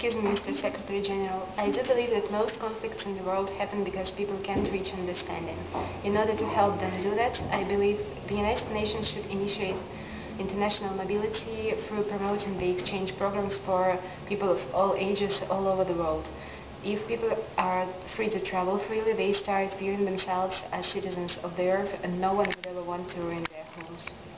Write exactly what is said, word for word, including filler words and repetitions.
Excuse me, Mister Secretary General. I do believe that most conflicts in the world happen because people can't reach understanding. In order to help them do that, I believe the United Nations should initiate international mobility through promoting the exchange programs for people of all ages all over the world. If people are free to travel freely, they start viewing themselves as citizens of the earth, and no one would ever want to ruin their homes.